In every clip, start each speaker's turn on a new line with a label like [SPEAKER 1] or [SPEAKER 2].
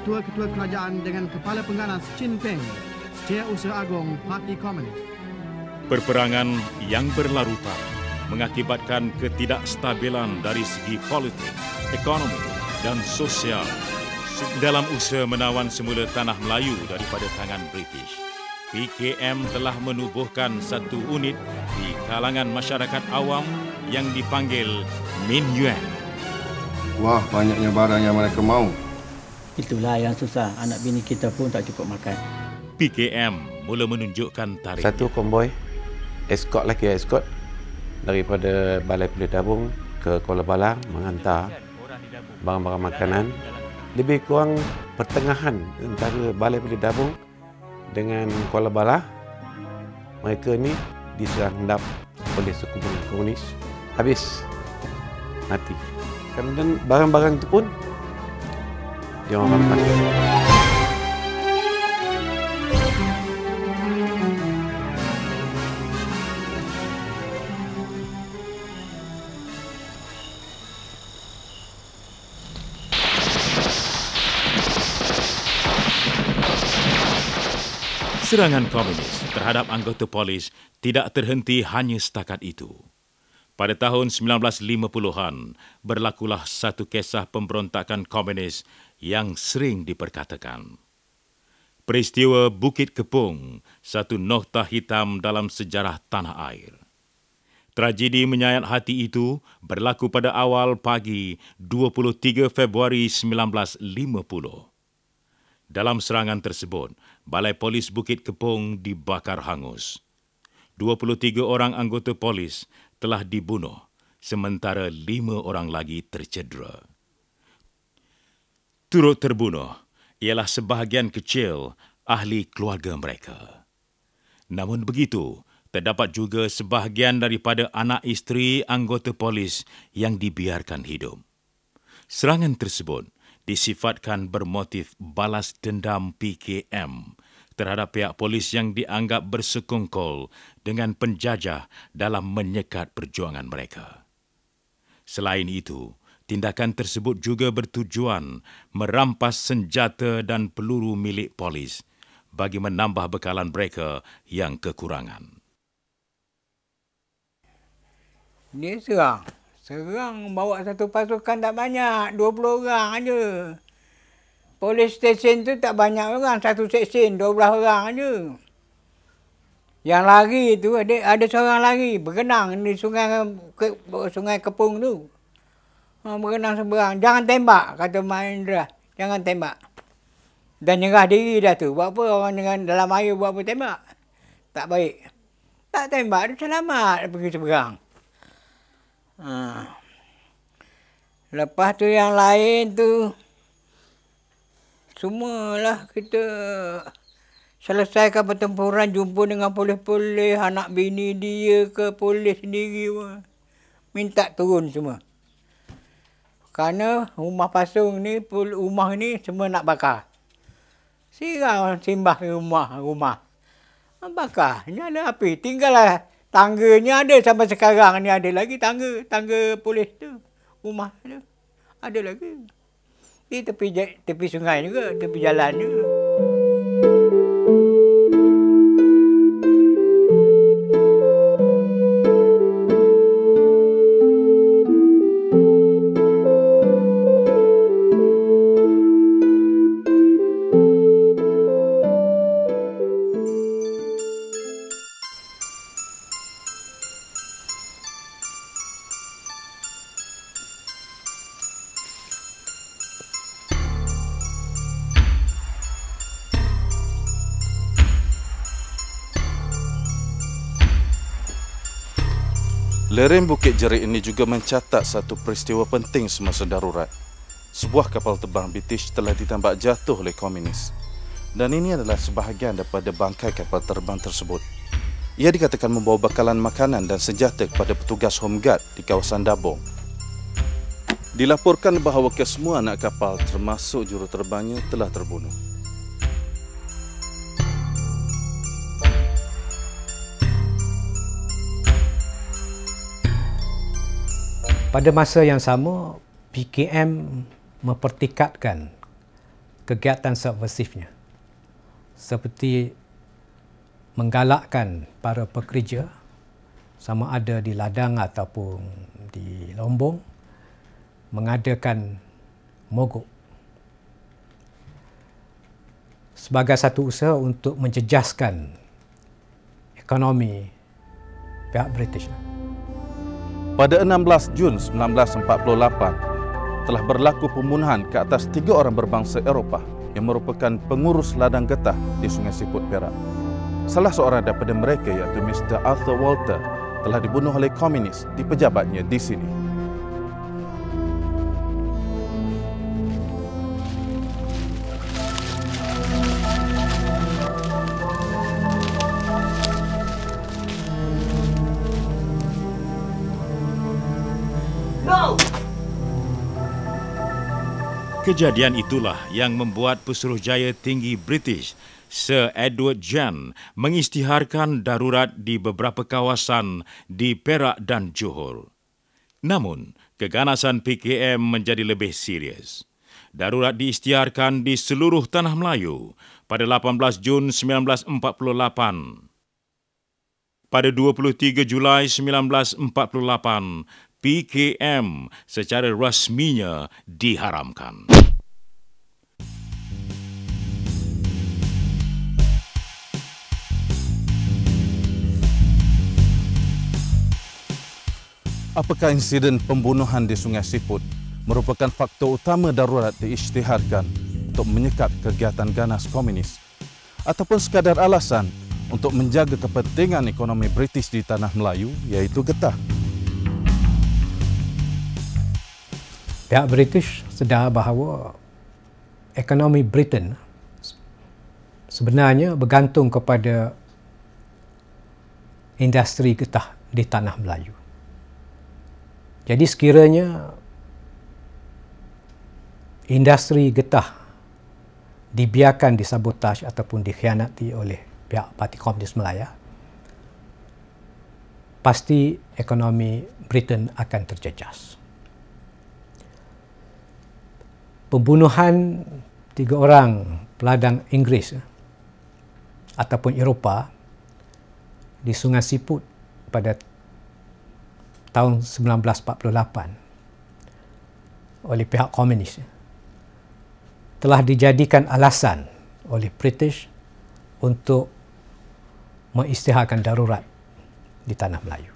[SPEAKER 1] ketua-ketua kerajaan dengan kepala pengganas Chin Peng, Setiausaha Agung Parti Komunis.
[SPEAKER 2] Perperangan yang berlarutan mengakibatkan ketidakstabilan dari segi politik, ekonomi dan sosial dalam usaha menawan semula tanah Melayu daripada tangan British. PKM telah menubuhkan satu unit di kalangan masyarakat awam yang dipanggil Min Yuan.
[SPEAKER 3] Wah, banyaknya barang yang mereka mahu.
[SPEAKER 4] Itulah yang susah, anak bini kita pun tak cukup makan.
[SPEAKER 2] PKM mula menunjukkan tarikh.
[SPEAKER 5] Satu konvoi, escort daripada Balai Polis Dabung ke Kuala Balang menghantar barang-barang makanan. Lebih kurang pertengahan antara Balai Polis Dabung dengan Kuala Balang, mereka ni diserang hendap oleh sekumpulan komunis. Habis, mati. Kemudian barang-barang itu pun dia orang rampas.
[SPEAKER 2] Serangan komunis terhadap anggota polis tidak terhenti hanya setakat itu. Pada tahun 1950-an, berlakulah satu kisah pemberontakan komunis yang sering diperkatakan. Peristiwa Bukit Kepung, satu noktah hitam dalam sejarah tanah air. Tragedi menyayat hati itu berlaku pada awal pagi 23 Februari 1950. Dalam serangan tersebut, Balai Polis Bukit Kepung dibakar hangus. 23 orang anggota polis telah dibunuh, sementara 5 orang lagi tercedera. Turut terbunuh ialah sebahagian kecil ahli keluarga mereka. Namun begitu, terdapat juga sebahagian daripada anak isteri anggota polis yang dibiarkan hidup. Serangan tersebut disifatkan bermotif balas dendam PKM terhadap pihak polis yang dianggap bersekongkol dengan penjajah dalam menyekat perjuangan mereka. Selain itu, tindakan tersebut juga bertujuan merampas senjata dan peluru milik polis bagi menambah bekalan mereka yang kekurangan.
[SPEAKER 6] Dia serang bawa satu pasukan tak banyak, 20 orang aja. Polis stesen tu tak banyak orang, satu stesen 12 orang aja. Yang lari tu ada seorang lari berenang di sungai Kepung tu. Berenang seberang, jangan tembak kata Mak Indra, jangan tembak. Dan nyerah diri dah tu. Buat apa orang dengan dalam air buat apa tembak? Tak baik. Tak tembak, dia selamat pergi seberang. Lepas tu yang lain tu semualah kita selesaikan pertempuran, jumpa dengan polis-polis, anak bini dia ke polis sendiri pun. Minta turun semua. Kerana rumah pasung ni, rumah ni semua nak bakar. Simbah rumah. Bakar, nyala api. Tinggallah tangganya ada sampai sekarang ni ada lagi tangga polis tu. Rumah tu ada lagi. Di tepi sungai juga, tepi jalan juga.
[SPEAKER 7] Lereng Bukit Jerit ini juga mencatat satu peristiwa penting semasa darurat. Sebuah kapal terbang British telah ditembak jatuh oleh komunis. Dan ini adalah sebahagian daripada bangkai kapal terbang tersebut. Ia dikatakan membawa bekalan makanan dan senjata kepada petugas Home Guard di kawasan Dabung. Dilaporkan bahawa kesemua anak kapal termasuk juruterbangnya telah terbunuh.
[SPEAKER 8] Pada masa yang sama, PKM mempertikatkan kegiatan subversifnya, seperti menggalakkan para pekerja sama ada di ladang ataupun di lombong mengadakan mogok sebagai satu usaha untuk menjejaskan ekonomi pihak British.
[SPEAKER 7] Pada 16 Jun 1948, telah berlaku pembunuhan ke atas 3 orang berbangsa Eropah yang merupakan pengurus ladang getah di Sungai Siput, Perak. Salah seorang daripada mereka iaitu Mr. Arthur Walter telah dibunuh oleh komunis di pejabatnya di sini.
[SPEAKER 2] Kejadian itulah yang membuat Pesuruhjaya Tinggi British Sir Edward John mengisytiharkan darurat di beberapa kawasan di Perak dan Johor. Namun, keganasan PKM menjadi lebih serius. Darurat diisytiharkan di seluruh tanah Melayu pada 18 Jun 1948. Pada 23 Julai 1948, PKM secara rasminya diharamkan.
[SPEAKER 7] Apakah insiden pembunuhan di Sungai Siput merupakan faktor utama darurat diisytiharkan untuk menyekat kegiatan ganas komunis ataupun sekadar alasan untuk menjaga kepentingan ekonomi British di tanah Melayu iaitu getah?
[SPEAKER 8] Pihak British sedar bahawa ekonomi Britain sebenarnya bergantung kepada industri getah di tanah Melayu. Jadi sekiranya industri getah dibiarkan disabotaj ataupun dikhianati oleh pihak Parti Komunis Melaya, pasti ekonomi Britain akan terjejas. Pembunuhan 3 orang peladang Inggeris ataupun Eropah di Sungai Siput pada tahun 1948 oleh pihak komunis telah dijadikan alasan oleh British untuk mengisytiharkan darurat di tanah Melayu.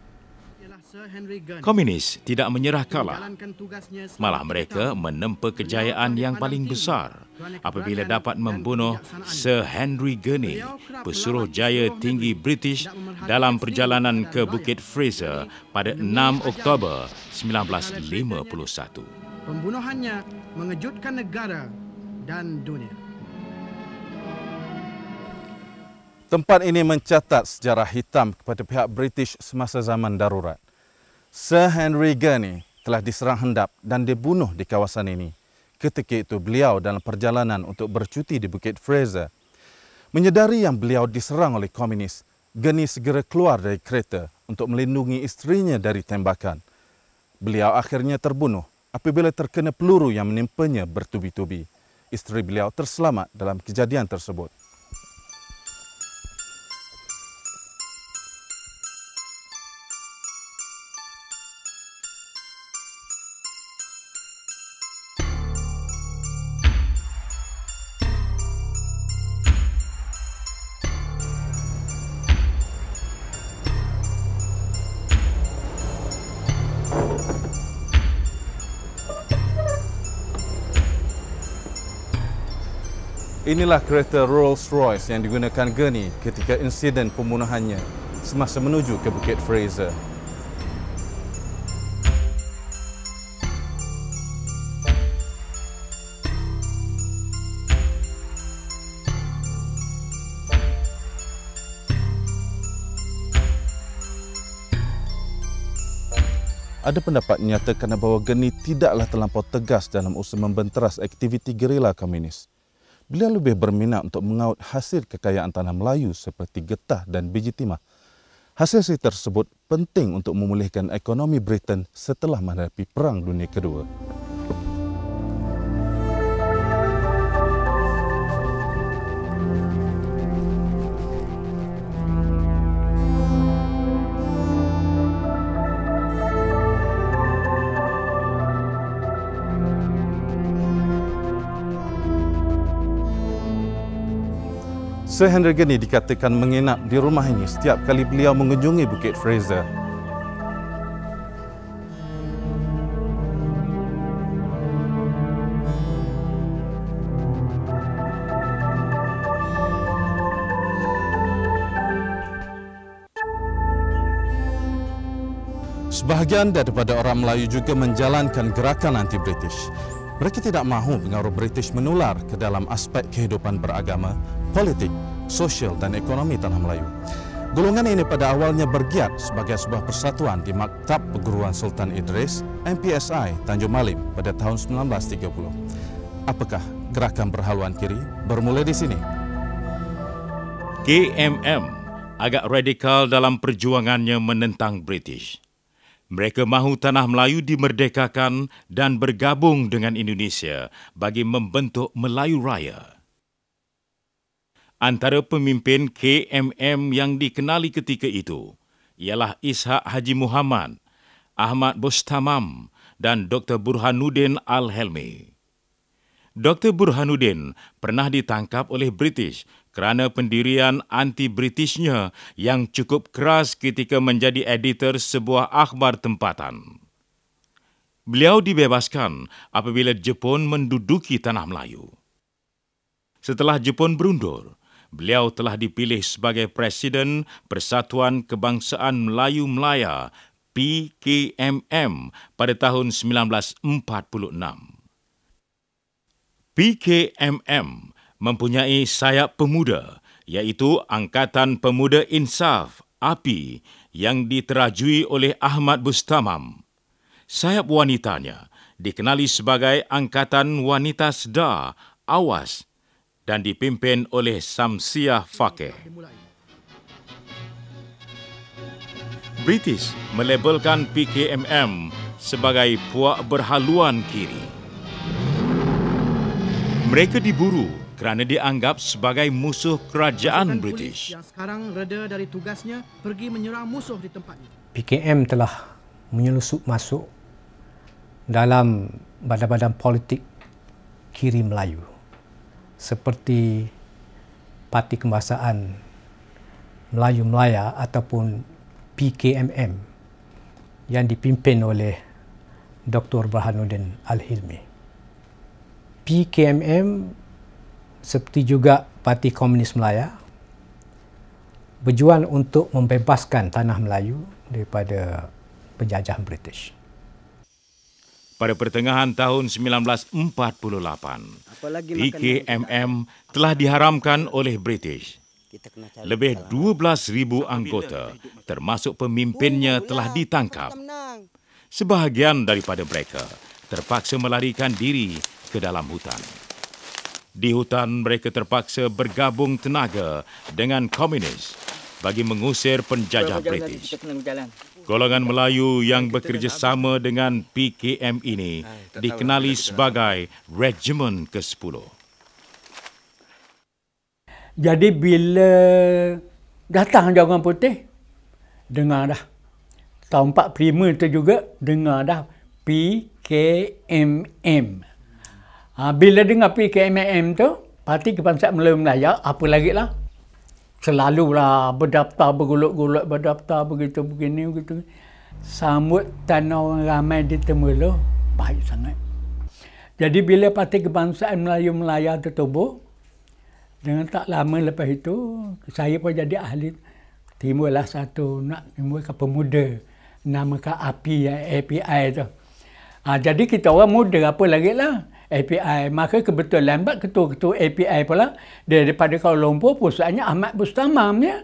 [SPEAKER 2] Komunis tidak menyerah kalah. Malah mereka menempa kejayaan yang paling besar apabila dapat membunuh Sir Henry Gurney, Pesuruhjaya Tinggi British dalam perjalanan ke Bukit Fraser pada 6 Oktober 1951.
[SPEAKER 1] Pembunuhannya mengejutkan negara dan dunia.
[SPEAKER 7] Tempat ini mencatat sejarah hitam kepada pihak British semasa zaman darurat. Sir Henry Gurney telah diserang hendap dan dibunuh di kawasan ini. Ketika itu beliau dalam perjalanan untuk bercuti di Bukit Fraser. Menyedari yang beliau diserang oleh komunis, Gurney segera keluar dari kereta untuk melindungi isterinya dari tembakan. Beliau akhirnya terbunuh apabila terkena peluru yang menimpanya bertubi-tubi. Isteri beliau terselamat dalam kejadian tersebut. Inilah kereta Rolls-Royce yang digunakan Gurney ketika insiden pembunuhannya semasa menuju ke Bukit Fraser. Ada pendapat menyatakan bahawa Gurney tidaklah terlampau tegas dalam usaha membenteras aktiviti gerila komunis. Beliau lebih berminat untuk mengaut hasil kekayaan tanah Melayu seperti getah dan biji timah. Hasil tersebut penting untuk memulihkan ekonomi Britain setelah menghadapi Perang Dunia Kedua. Sir Henry Gurney dikatakan menginap di rumah ini setiap kali beliau mengunjungi Bukit Fraser. Sebahagian daripada orang Melayu juga menjalankan gerakan anti-British. Mereka tidak mahu pengaruh British menular ke dalam aspek kehidupan beragama, politik, sosial dan ekonomi tanah Melayu. Golongan ini pada awalnya bergiat sebagai sebuah persatuan di Maktab Perguruan Sultan Idris, MPSI, Tanjung Malim pada tahun 1930. Apakah gerakan berhaluan kiri? Bermula di sini.
[SPEAKER 2] KMM agak radikal dalam perjuangannya menentang British. Mereka mahu tanah Melayu dimerdekakan dan bergabung dengan Indonesia bagi membentuk Melayu Raya. Antara pemimpin KMM yang dikenali ketika itu ialah Ishak Haji Muhammad, Ahmad Bustamam dan Dr. Burhanuddin Al-Helmi. Dr. Burhanuddin pernah ditangkap oleh British kerana pendirian anti-Britishnya yang cukup keras ketika menjadi editor sebuah akhbar tempatan. Beliau dibebaskan apabila Jepun menduduki tanah Melayu. Setelah Jepun berundur, beliau telah dipilih sebagai Presiden Persatuan Kebangsaan Melayu-Melaya PKMM pada tahun 1946. PKMM mempunyai sayap pemuda, iaitu Angkatan Pemuda Insaf API yang diterajui oleh Ahmad Bustamam. Sayap wanitanya dikenali sebagai Angkatan Wanita Sedar Awas dan dipimpin oleh Samsiah Fakih. British melabelkan PKMM sebagai puak berhaluan kiri. Mereka diburu kerana dianggap sebagai musuh kerajaan British.
[SPEAKER 1] Yang sekarang reda dari tugasnya pergi menyerang musuh di tempat itu.
[SPEAKER 8] PKM telah menyelusup masuk dalam badan-badan politik kiri Melayu seperti Parti Kebangsaan Melayu-Melaya ataupun PKMM yang dipimpin oleh Dr. Burhanuddin Al-Hilmi. PKMM seperti juga Parti Komunis Melaya berjuang untuk membebaskan tanah Melayu daripada penjajahan British.
[SPEAKER 2] Pada pertengahan tahun 1948, PKMM telah diharamkan oleh British. Lebih 12,000 anggota, termasuk pemimpinnya, telah ditangkap. Sebahagian daripada mereka terpaksa melarikan diri ke dalam hutan. Di hutan, mereka terpaksa bergabung tenaga dengan komunis bagi mengusir penjajah British. Golongan Melayu yang bekerjasama dengan PKM ini dikenali sebagai Regimen ke-10.
[SPEAKER 6] Jadi bila datang dia orang putih, dengar dah. Tahun 45 tu juga dengar dah PKMM. Bila dengar PKMM tu, Parti Kebangsaan Melayu-Melaya, apa lagi lah? Selalulah berdaftar, bergolok-golok, berdaftar, begitu, begini, begitu. Sambutan orang ramai di Temerloh, baik sangat. Jadi bila Parti Kebangsaan Melayu-Melaya tertubuh, dengan tak lama lepas itu, saya pun jadi ahli. Timbullah satu, nak timbulkan pemuda, namakan API tu. Jadi kita orang muda, apa lagi lah? API. Maka kebetulan ketua-ketua API pula daripada Kuala Lumpur, pusatnya Ahmad Bustamam ya.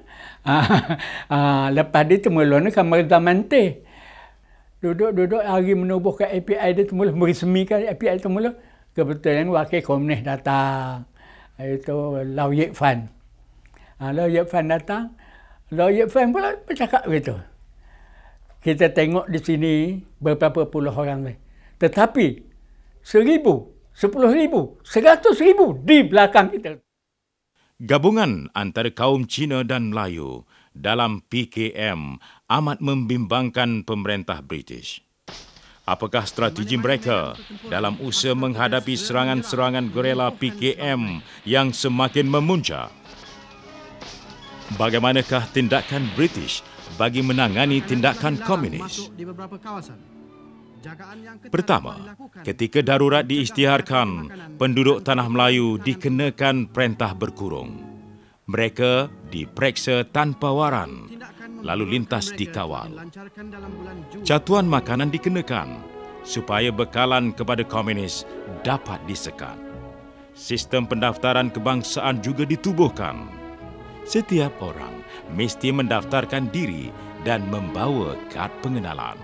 [SPEAKER 6] Lepas dia Temerloh ni Kamar Zaman Teh. Duduk hari menubuhkan API dia Temerloh, meresmikan API Temerloh. Kebetulan wakil komunis datang. Itu Lau Yek Fan. Lau Yek Fan datang. Lau Yek Fan pula bercakap begitu. Kita tengok di sini beberapa puluh orang ni. Tetapi 1,000, 10,000, 100,000 di belakang kita.
[SPEAKER 2] Gabungan antara kaum Cina dan Melayu dalam PKM amat membimbangkan pemerintah British. Apakah strategi mereka dalam usaha menghadapi serangan-serangan gerila PKM yang semakin memuncak? Bagaimanakah tindakan British bagi menangani tindakan komunis? Pertama, ketika darurat diisytiharkan, penduduk Tanah Melayu dikenakan perintah berkurung. Mereka diperiksa tanpa waran, lalu lintas dikawal. Catuan makanan dikenakan supaya bekalan kepada komunis dapat disekat. Sistem pendaftaran kebangsaan juga ditubuhkan. Setiap orang mesti mendaftarkan diri dan membawa kad pengenalan.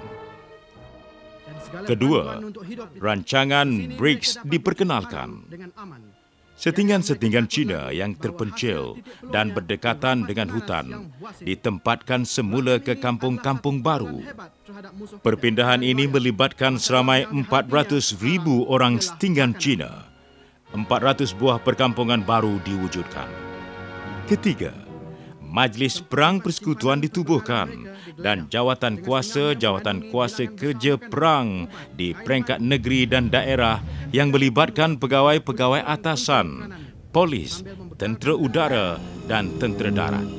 [SPEAKER 2] Kedua, rancangan BRICS diperkenalkan. Setinggan-setinggan Cina yang terpencil dan berdekatan dengan hutan ditempatkan semula ke kampung-kampung baru. Perpindahan ini melibatkan seramai 400,000 orang setinggan Cina. 400 buah perkampungan baru diwujudkan. Ketiga, Majlis Perang Persekutuan ditubuhkan dan jawatan kuasa kerja perang di peringkat negeri dan daerah yang melibatkan pegawai-pegawai atasan, polis, tentera udara dan tentera darat.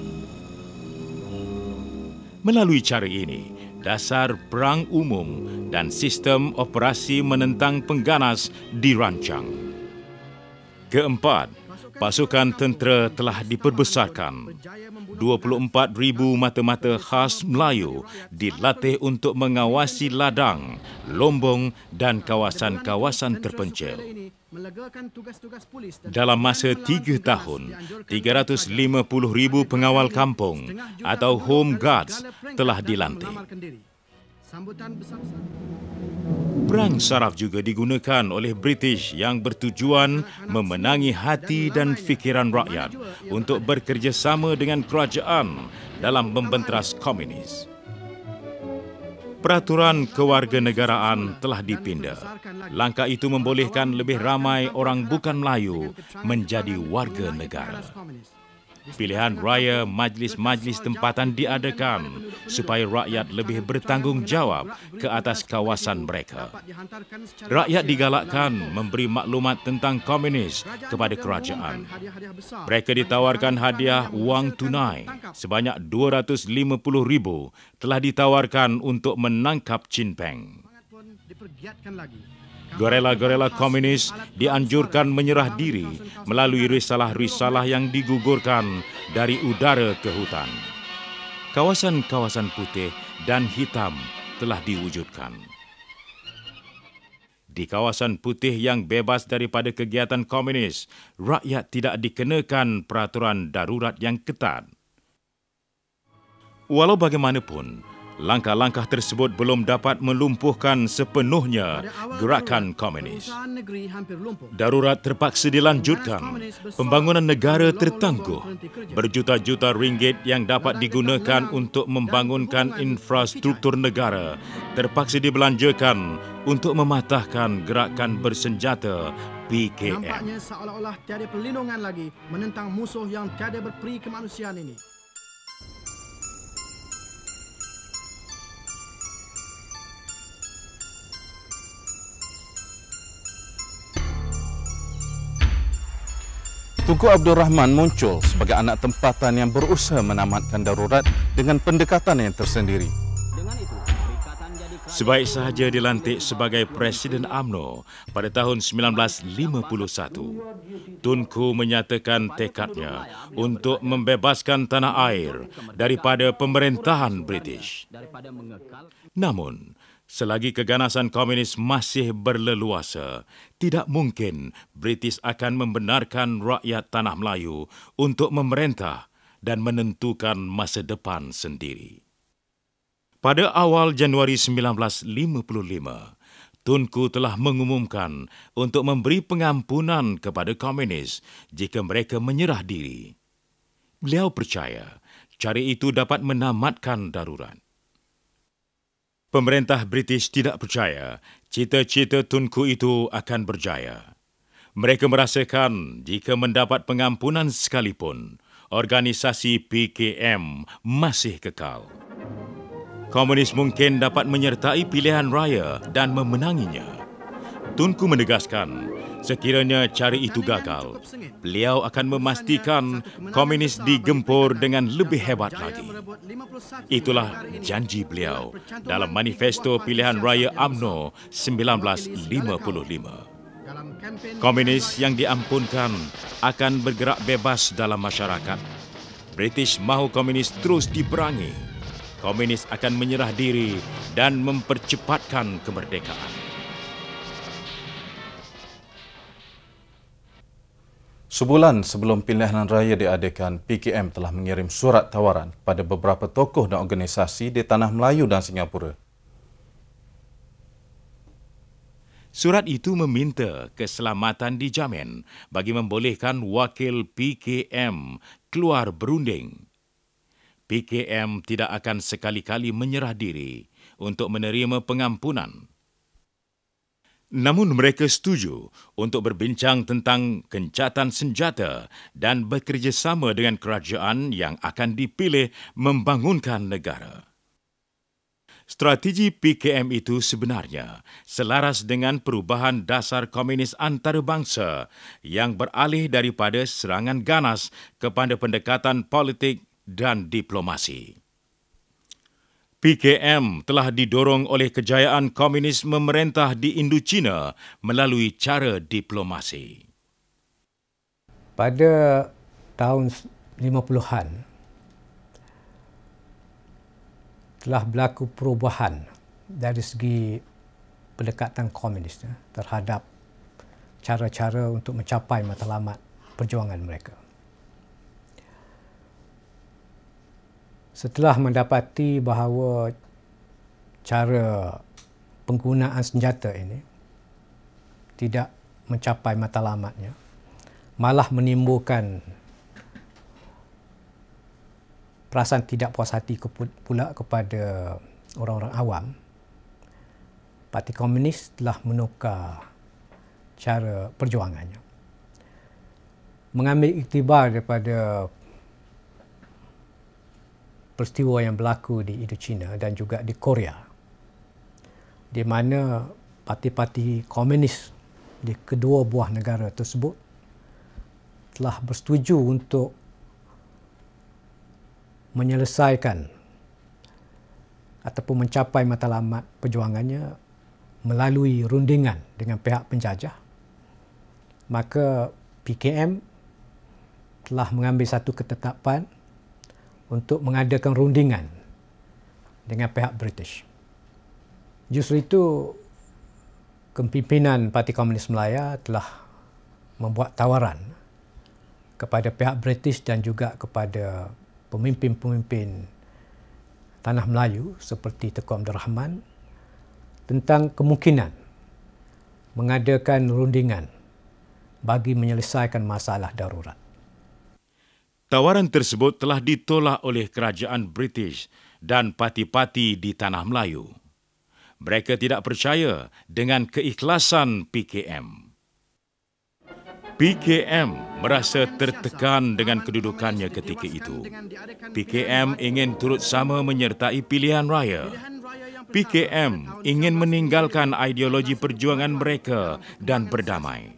[SPEAKER 2] Melalui cara ini, dasar perang umum dan sistem operasi menentang pengganas dirancang. Keempat, pasukan tentera telah diperbesarkan. 24,000 mata-mata khas Melayu dilatih untuk mengawasi ladang, lombong dan kawasan-kawasan terpencil. Dalam masa 3 tahun, 350,000 pengawal kampung atau Home Guards telah dilantik. Perang saraf juga digunakan oleh British yang bertujuan memenangi hati dan fikiran rakyat untuk bekerjasama dengan kerajaan dalam membenteras komunis. Peraturan kewarganegaraan telah dipinda. Langkah itu membolehkan lebih ramai orang bukan Melayu menjadi warga negara. Pilihan raya majlis-majlis tempatan diadakan supaya rakyat lebih bertanggungjawab ke atas kawasan mereka. Rakyat digalakkan memberi maklumat tentang komunis kepada kerajaan. Mereka ditawarkan hadiah wang tunai sebanyak 250,000 telah ditawarkan untuk menangkap Chin Peng. Gorela-gorela komunis dianjurkan menyerah diri melalui risalah-risalah yang digugurkan dari udara ke hutan. Kawasan-kawasan putih dan hitam telah diwujudkan. Di kawasan putih yang bebas daripada kegiatan komunis, rakyat tidak dikenakan peraturan darurat yang ketat. Walau bagaimanapun, langkah-langkah tersebut belum dapat melumpuhkan sepenuhnya gerakan komunis. Darurat terpaksa dilanjutkan. Pembangunan negara tertangguh. Berjuta-juta ringgit yang dapat digunakan untuk membangunkan infrastruktur negara terpaksa dibelanjakan untuk mematahkan gerakan bersenjata PKM.
[SPEAKER 1] Nampaknya seolah-olah tiada perlindungan lagi menentang musuh yang tiada berperi kemanusiaan ini.
[SPEAKER 7] Tunku Abdul Rahman muncul sebagai anak tempatan yang berusaha menamatkan darurat dengan pendekatan yang tersendiri.
[SPEAKER 2] Sebaik sahaja dilantik sebagai Presiden UMNO pada tahun 1951, Tunku menyatakan tekadnya untuk membebaskan tanah air daripada pemerintahan British. Namun, selagi keganasan komunis masih berleluasa, tidak mungkin British akan membenarkan rakyat Tanah Melayu untuk memerintah dan menentukan masa depan sendiri. Pada awal Januari 1955, Tunku telah mengumumkan untuk memberi pengampunan kepada komunis jika mereka menyerah diri. Beliau percaya cara itu dapat menamatkan darurat. Pemerintah British tidak percaya cita-cita Tunku itu akan berjaya. Mereka merasakan jika mendapat pengampunan sekalipun, organisasi PKM masih kekal. Komunis mungkin dapat menyertai pilihan raya dan memenanginya. Tunku menegaskan, sekiranya cara itu gagal, beliau akan memastikan komunis digempur dengan lebih hebat lagi. Itulah janji beliau dalam manifesto pilihan raya UMNO 1955. Komunis yang diampunkan akan bergerak bebas dalam masyarakat. British mahu komunis terus diperangi. Komunis akan menyerah diri dan mempercepatkan kemerdekaan.
[SPEAKER 7] Sebulan sebelum pilihan raya diadakan, PKM telah mengirim surat tawaran kepada beberapa tokoh dan organisasi di Tanah Melayu dan Singapura.
[SPEAKER 2] Surat itu meminta keselamatan dijamin bagi membolehkan wakil PKM keluar berunding. PKM tidak akan sekali-kali menyerah diri untuk menerima pengampunan. Namun mereka setuju untuk berbincang tentang gencatan senjata dan bekerjasama dengan kerajaan yang akan dipilih membangunkan negara. Strategi PKM itu sebenarnya selaras dengan perubahan dasar komunis antarabangsa yang beralih daripada serangan ganas kepada pendekatan politik dan diplomasi. PKM telah didorong oleh kejayaan komunis memerintah di Indochina melalui cara diplomasi.
[SPEAKER 8] Pada tahun 50-an telah berlaku perubahan dari segi pendekatan komunis terhadap cara-cara untuk mencapai matlamat perjuangan mereka. Setelah mendapati bahawa cara penggunaan senjata ini tidak mencapai matlamatnya, malah menimbulkan perasaan tidak puas hati pula kepada orang-orang awam, Parti Komunis telah menukar cara perjuangannya. Mengambil iktibar daripada peristiwa yang berlaku di Indochina dan juga di Korea, di mana parti-parti komunis di kedua buah negara tersebut telah bersetuju untuk menyelesaikan ataupun mencapai matlamat perjuangannya melalui rundingan dengan pihak penjajah. Maka PKM telah mengambil satu ketetapan untuk mengadakan rundingan dengan pihak British. Justru itu, kepimpinan Parti Komunis Melaya telah membuat tawaran kepada pihak British dan juga kepada pemimpin-pemimpin Tanah Melayu seperti Tengku Abdul Rahman tentang kemungkinan mengadakan rundingan bagi menyelesaikan masalah darurat.
[SPEAKER 2] Tawaran tersebut telah ditolak oleh kerajaan British dan parti-parti di Tanah Melayu. Mereka tidak percaya dengan keikhlasan PKM. PKM merasa tertekan dengan kedudukannya ketika itu. PKM ingin turut sama menyertai pilihan raya. PKM ingin meninggalkan ideologi perjuangan mereka dan berdamai.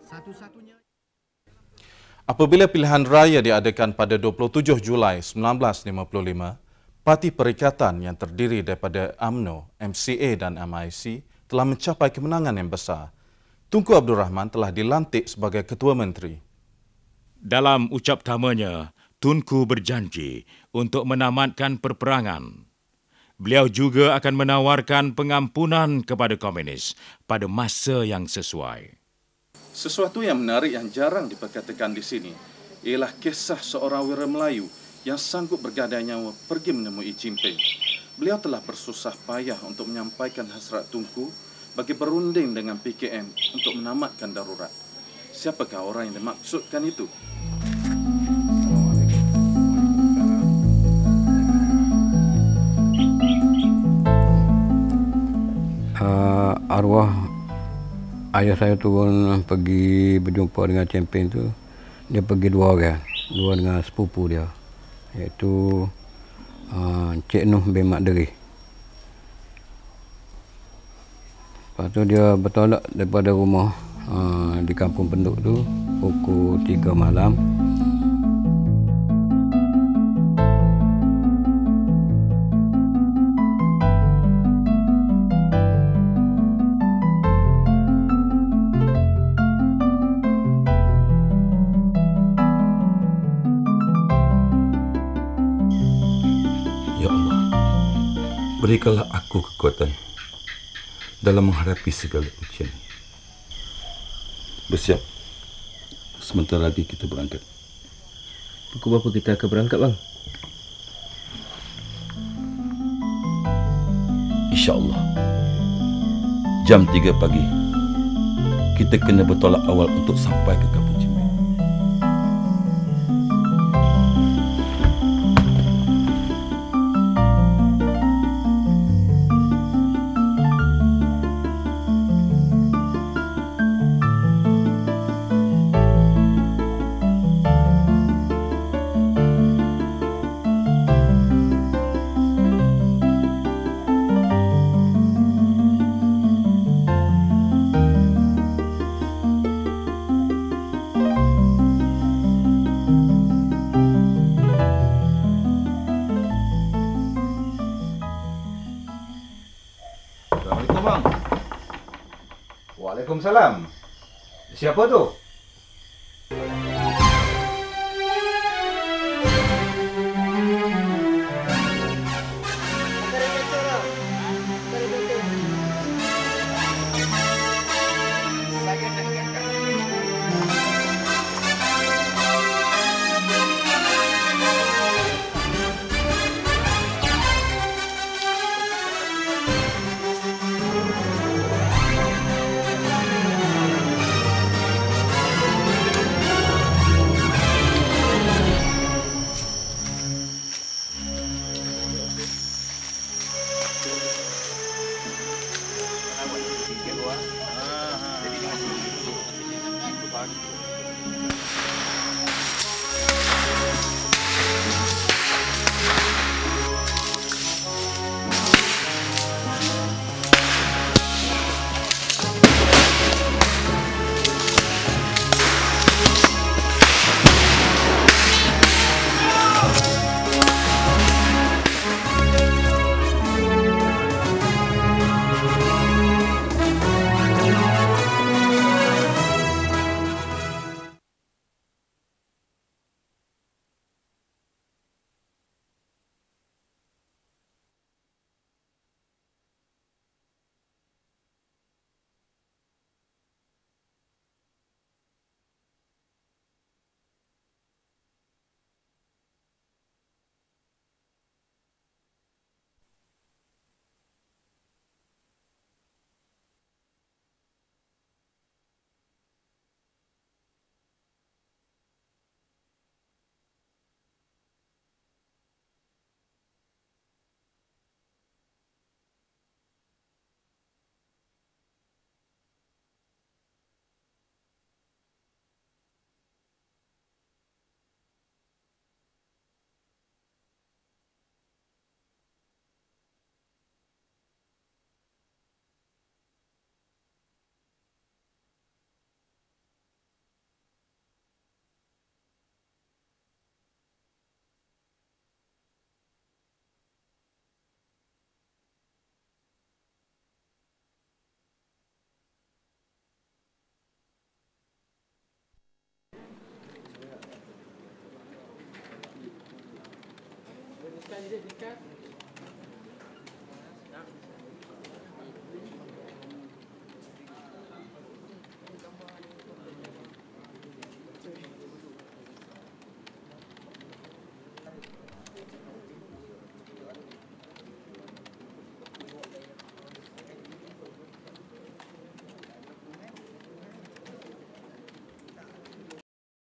[SPEAKER 7] Apabila pilihan raya diadakan pada 27 Julai 1955, Parti Perikatan yang terdiri daripada UMNO, MCA dan MIC telah mencapai kemenangan yang besar. Tunku Abdul Rahman telah dilantik sebagai Ketua Menteri.
[SPEAKER 2] Dalam ucap tamanya, Tunku berjanji untuk menamatkan perperangan. Beliau juga akan menawarkan pengampunan kepada komunis pada masa yang sesuai.
[SPEAKER 7] Sesuatu yang menarik yang jarang diperkatakan di sini ialah kisah seorang wira Melayu yang sanggup bergadai nyawa pergi menemui Jimping. Beliau telah bersusah payah untuk menyampaikan hasrat Tunku bagi berunding dengan PKM untuk menamatkan darurat. Siapakah orang yang dimaksudkan itu?
[SPEAKER 9] Arwah ayah saya turun pergi berjumpa dengan Jimping tu. Dia pergi dua dengan sepupu dia, iaitu Cik Noh bin Mak Deri. Lepas tu dia bertolak daripada rumah di kampung penduduk tu pukul 3 malam.
[SPEAKER 10] Ya Allah, berikanlah aku kekuatan dalam menghadapi segala ujian. Bersiap. Sebentar lagi kita berangkat.
[SPEAKER 11] Pukul berapa kita akan berangkat, bang?
[SPEAKER 10] InsyaAllah jam 3 pagi kita kena bertolak awal untuk sampai ke kampung Cimbing.
[SPEAKER 3] Assalamualaikum, bang. Waalaikumsalam. Siapa tu?